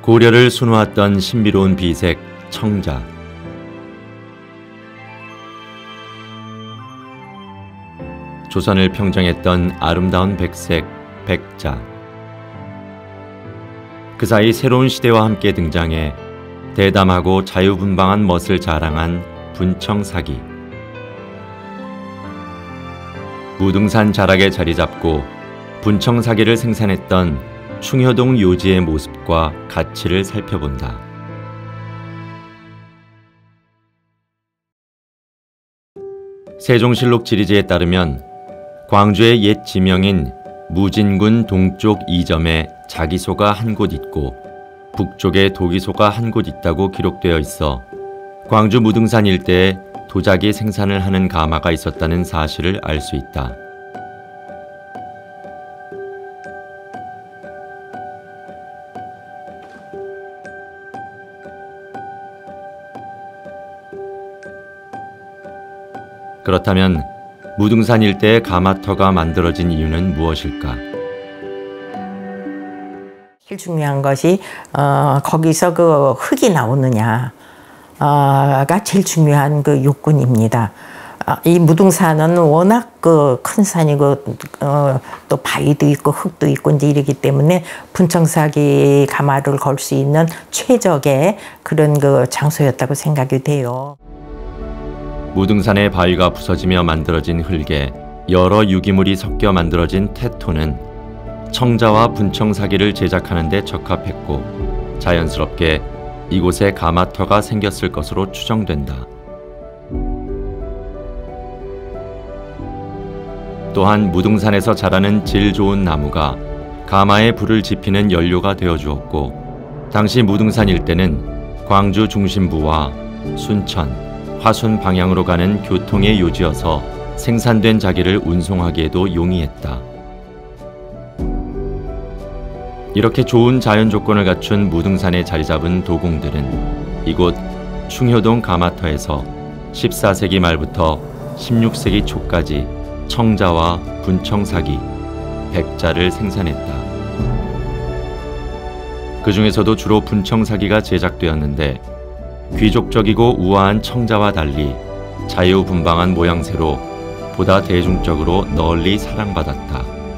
고려를 수놓았던 신비로운 비색 청자. 조선을 평정했던 아름다운 백색 백자. 그 사이 새로운 시대와 함께 등장해 대담하고 자유분방한 멋을 자랑한 분청사기. 무등산 자락에 자리 잡고 분청사기를 생산했던 충효동 요지의 모습과 가치를 살펴본다. 세종실록 지리지에 따르면 광주의 옛 지명인 무진군 동쪽 이점에 자기소가 한 곳 있고 북쪽에 도기소가 한 곳 있다고 기록되어 있어 광주 무등산 일대에 도자기 생산을 하는 가마가 있었다는 사실을 알 수 있다. 그렇다면 무등산 일대의 가마터가 만들어진 이유는 무엇일까? 제일 중요한 것이 거기서 그 흙이 나오느냐가 제일 중요한 그 요건입니다. 이 무등산은 워낙 그 큰 산이고 또 바위도 있고 흙도 있고 이제 이러기 때문에 분청사기 가마를 걸 수 있는 최적의 그런 그 장소였다고 생각이 돼요. 무등산의 바위가 부서지며 만들어진 흙에 여러 유기물이 섞여 만들어진 태토는 청자와 분청사기를 제작하는 데 적합했고 자연스럽게 이곳에 가마터가 생겼을 것으로 추정된다. 또한 무등산에서 자라는 질 좋은 나무가 가마에 불을 지피는 연료가 되어 주었고 당시 무등산 일대는 광주 중심부와 순천, 화순 방향으로 가는 교통의 요지여서 생산된 자기를 운송하기에도 용이했다. 이렇게 좋은 자연 조건을 갖춘 무등산에 자리 잡은 도공들은 이곳 충효동 가마터에서 14세기 말부터 16세기 초까지 청자와 분청사기, 백자를 생산했다. 그 중에서도 주로 분청사기가 제작되었는데 귀족적이고 우아한 청자와 달리 자유분방한 모양새로 보다 대중적으로 널리 사랑받았다.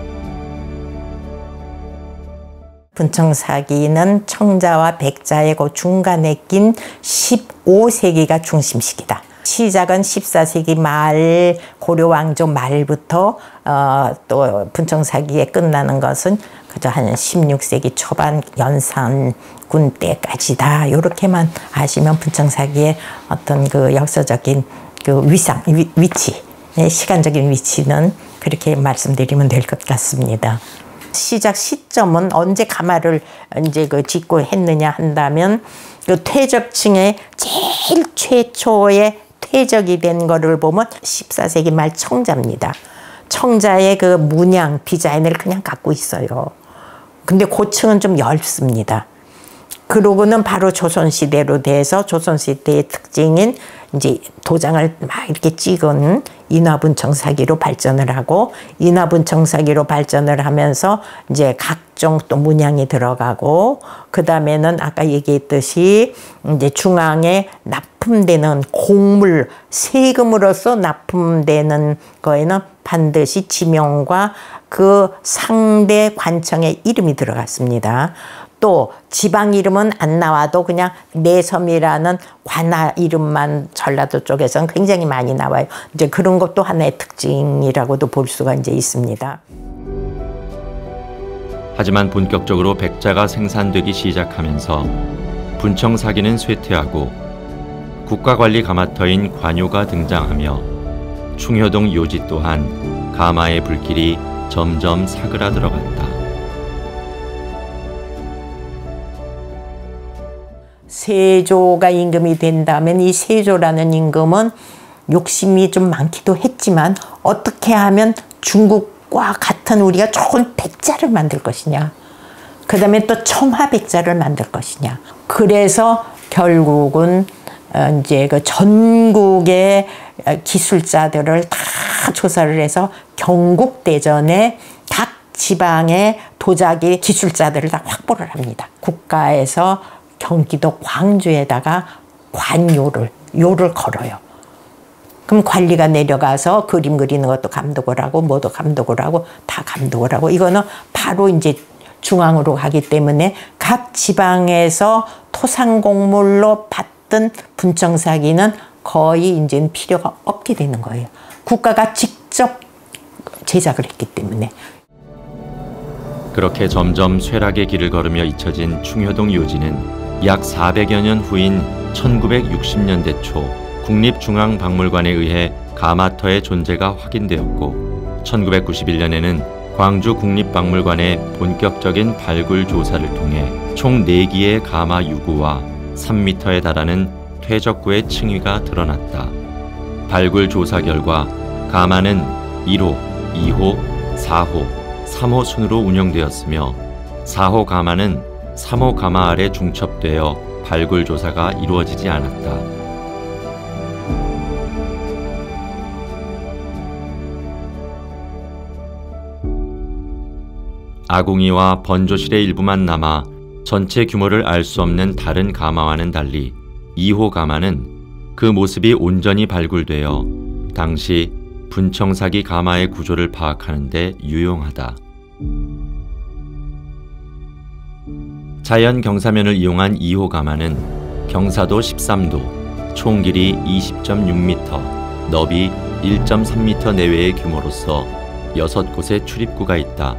분청사기는 청자와 백자의 그 중간에 낀 15세기가 중심시기다. 시작은 14세기 말 고려왕조 말부터 또 분청사기에 끝나는 것은 그저 한 16세기 초반 연산군 때까지다. 이렇게만 아시면 분청사기의 어떤 그 역사적인 그 위치, 시간적인 위치는 그렇게 말씀드리면 될 것 같습니다. 시작 시점은 언제 가마를 이제 그 짓고 했느냐 한다면 그 퇴적층의 제일 최초의 퇴적이 된 거를 보면 14세기 말 청자입니다. 청자의 그 문양, 디자인을 그냥 갖고 있어요. 근데 고층은 좀 얇습니다. 그러고는 바로 조선시대로 돼서 조선시대의 특징인 이제 도장을 막 이렇게 찍은 인화분청사기로 발전을 하고 인화분청사기로 발전을 하면서 이제 각종 또 문양이 들어가고 그 다음에는 아까 얘기했듯이 이제 중앙에 납품되는 곡물, 세금으로서 납품되는 거에는 반드시 지명과 그 상대 관청의 이름이 들어갔습니다. 또 지방 이름은 안 나와도 그냥 내섬이라는 관할 이름만 전라도 쪽에서는 굉장히 많이 나와요. 이제 그런 것도 하나의 특징이라고도 볼 수가 이제 있습니다. 하지만 본격적으로 백자가 생산되기 시작하면서 분청사기는 쇠퇴하고 국가관리 가마터인 관요가 등장하며 충효동 요지 또한 가마의 불길이 점점 사그라들어갔다. 세조가 임금이 된다면 이 세조라는 임금은 욕심이 좀 많기도 했지만 어떻게 하면 중국과 같은 우리가 좋은 백자를 만들 것이냐, 그 다음에 또 청화백자를 만들 것이냐. 그래서 결국은 이제 그 전국의 기술자들을 다 조사를 해서 경국대전에 각 지방의 도자기 기술자들을 다 확보를 합니다. 국가에서 경기도 광주에다가 요를 걸어요. 그럼 관리가 내려가서 그림 그리는 것도 감독을 하고 뭐도 감독을 하고 다 감독을 하고, 이거는 바로 이제 중앙으로 가기 때문에 각 지방에서 토상공물로 받던 분청사기는 거의 이제는 필요가 없게 되는 거예요. 국가가 직접 제작을 했기 때문에. 그렇게 점점 쇠락의 길을 걸으며 잊혀진 충효동 요지는 약 400여 년 후인 1960년대 초 국립중앙박물관에 의해 가마터의 존재가 확인되었고, 1991년에는 광주 국립박물관의 본격적인 발굴 조사를 통해 총 4기의 가마 유구와 3m에 달하는 퇴적구의 층위가 드러났다. 발굴 조사 결과 가마는 1호, 2호, 4호, 3호 순으로 운영되었으며 4호 가마는 3호 가마 아래 중첩되어 발굴 조사가 이루어지지 않았다. 아궁이와 번조실의 일부만 남아 전체 규모를 알 수 없는 다른 가마와는 달리 2호 가마는 그 모습이 온전히 발굴되어 당시 분청사기 가마의 구조를 파악하는 데 유용하다. 자연 경사면을 이용한 2호 가마는 경사도 13도, 총 길이 20.6m, 너비 1.3m 내외의 규모로서 6곳의 출입구가 있다.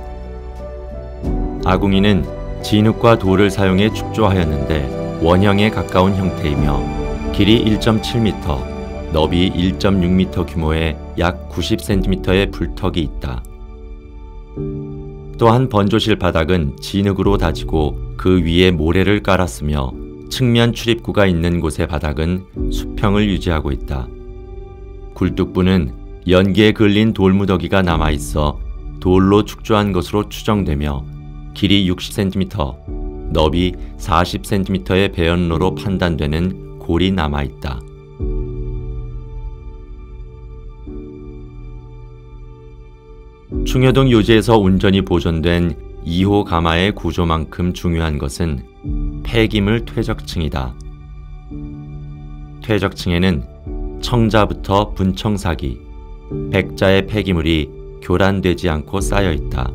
아궁이는 진흙과 돌을 사용해 축조하였는데 원형에 가까운 형태이며 길이 1.7m, 너비 1.6m 규모의 약 90cm의 불턱이 있다. 또한 번조실 바닥은 진흙으로 다지고 그 위에 모래를 깔았으며 측면 출입구가 있는 곳의 바닥은 수평을 유지하고 있다. 굴뚝부는 연기에 걸린 돌무더기가 남아있어 돌로 축조한 것으로 추정되며 길이 60cm, 너비 40cm의 배연로로 판단되는 골이 남아있다. 충효동 요지에서 온전히 보존된 2호 가마의 구조만큼 중요한 것은 폐기물 퇴적층이다. 퇴적층에는 청자부터 분청사기, 백자의 폐기물이 교란되지 않고 쌓여 있다.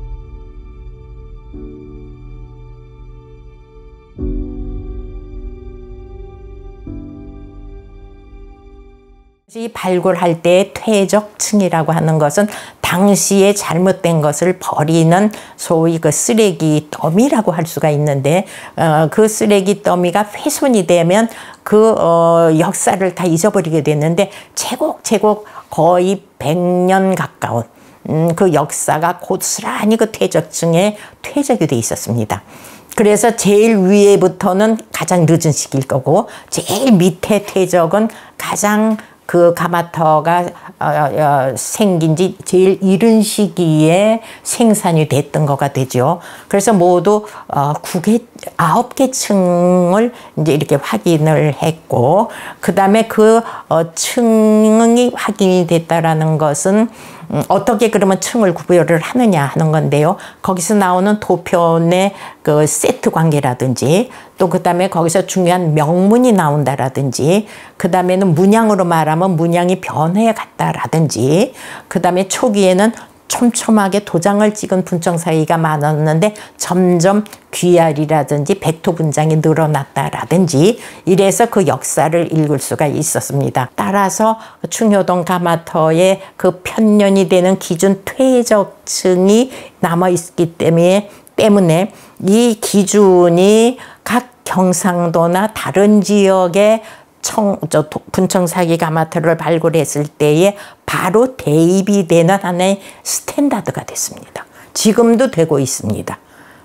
이 발굴할 때 퇴적층이라고 하는 것은 당시에 잘못된 것을 버리는 소위 그 쓰레기 더미라고 할 수가 있는데, 그 쓰레기 더미가 훼손이 되면 그 역사를 다 잊어버리게 됐는데, 제곡제곡 거의 100년 가까운 그 역사가 고스란히 그 퇴적층에 퇴적이 돼 있었습니다. 그래서 제일 위에부터는 가장 늦은 시기일 거고, 제일 밑에 퇴적은 가장 그 가마터가 생긴 지 제일 이른 시기에 생산이 됐던 거가 되죠. 그래서 모두 9개 층을 이제 이렇게 확인을 했고, 그 다음에 그 층이 확인이 됐다라는 것은 어떻게 그러면 층을 구별을 하느냐 하는 건데요. 거기서 나오는 도편의 그 세트 관계라든지, 또 그 다음에 거기서 중요한 명문이 나온다라든지, 그 다음에는 문양으로 말하면 문양이 변해에 갔다라든지, 그 다음에 초기에는 촘촘하게 도장을 찍은 분청사기가 많았는데 점점 귀알이라든지 백토 분장이 늘어났다라든지, 이래서 그 역사를 읽을 수가 있었습니다. 따라서 충효동 가마터의 그 편년이 되는 기준 퇴적층이 남아있기 때문에 이 기준이 각 경상도나 다른 지역의 분청사기 가마터를 발굴했을 때에 바로 대입이 되는 하나의 스탠다드가 됐습니다. 지금도 되고 있습니다.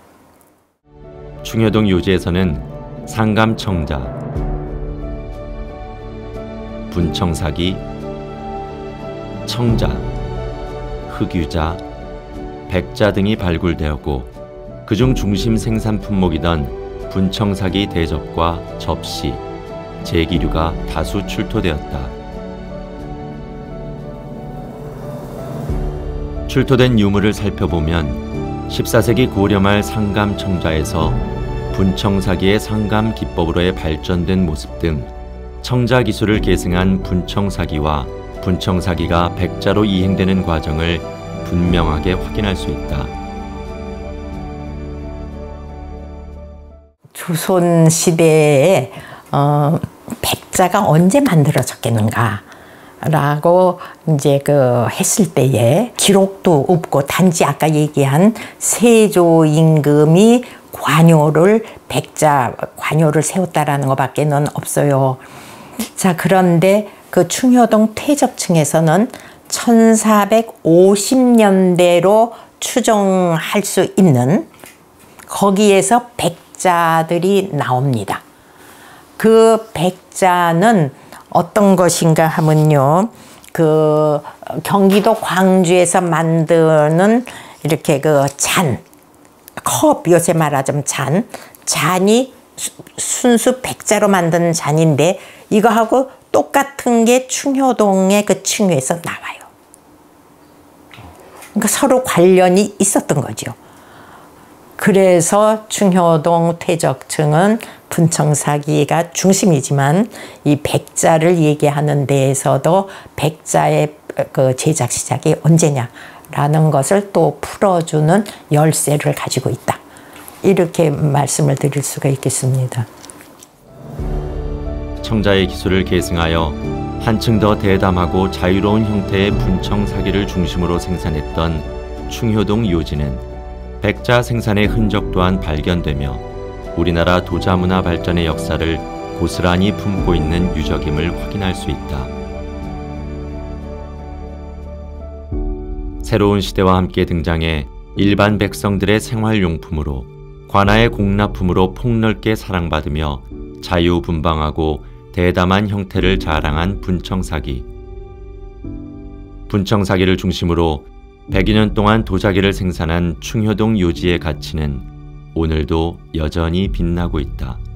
충효동 요지에서는 상감청자, 분청사기, 청자, 흑유자, 백자 등이 발굴되었고, 그중 중심 생산 품목이던 분청사기 대접과 접시, 제기류가 다수 출토되었다. 출토된 유물을 살펴보면 14세기 고려말 상감 청자에서 분청사기의 상감 기법으로의 발전된 모습 등 청자 기술을 계승한 분청사기와 분청사기가 백자로 이행되는 과정을 분명하게 확인할 수 있다. 조선 시대에 백자가 언제 만들어졌겠는가? 라고 이제 했을 때에 기록도 없고 단지 아까 얘기한 세조 임금이 관요를 세웠다라는 것밖에는 없어요. 자, 그런데 그 충효동 퇴적층에서는 1450년대로 추정할 수 있는 거기에서 백자들이 나옵니다. 그 백자는 어떤 것인가 하면요, 경기도 광주에서 만드는 이렇게 컵, 요새 말하자면 잔이 순수 백자로 만든 잔인데 이거하고 똑같은 게 충효동의 그 층에서 나와요. 그러니까 서로 관련이 있었던 거죠. 그래서 충효동 퇴적층은 분청사기가 중심이지만 이 백자를 얘기하는 데에서도 백자의 제작 시작이 언제냐라는 것을 또 풀어주는 열쇠를 가지고 있다. 이렇게 말씀을 드릴 수가 있겠습니다. 청자의 기술을 계승하여 한층 더 대담하고 자유로운 형태의 분청사기를 중심으로 생산했던 충효동 요지는 백자 생산의 흔적 또한 발견되며 우리나라 도자문화 발전의 역사를 고스란히 품고 있는 유적임을 확인할 수 있다. 새로운 시대와 함께 등장해 일반 백성들의 생활용품으로 관아의 공납품으로 폭넓게 사랑받으며 자유분방하고 대담한 형태를 자랑한 분청사기. 분청사기를 중심으로 100여 년 동안 도자기를 생산한 충효동 요지의 가치는 오늘도 여전히 빛나고 있다.